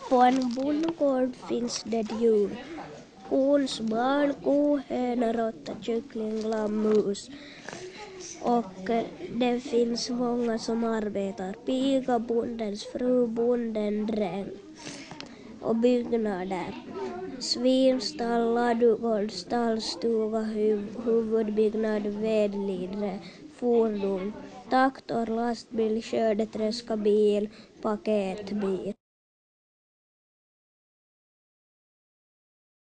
På en bondgård finns det djur. Kons barn, ko, höna, råtta, kyckling, lamm, mus. Och det finns många som arbetar. Piga, bondens fru, bonden, dräng. Och byggnader. Svinstall, ladugård, stallstuga, huvudbyggnad, vedlidre, fordon, traktor, lastbil, skördetröska, bil, paketbil.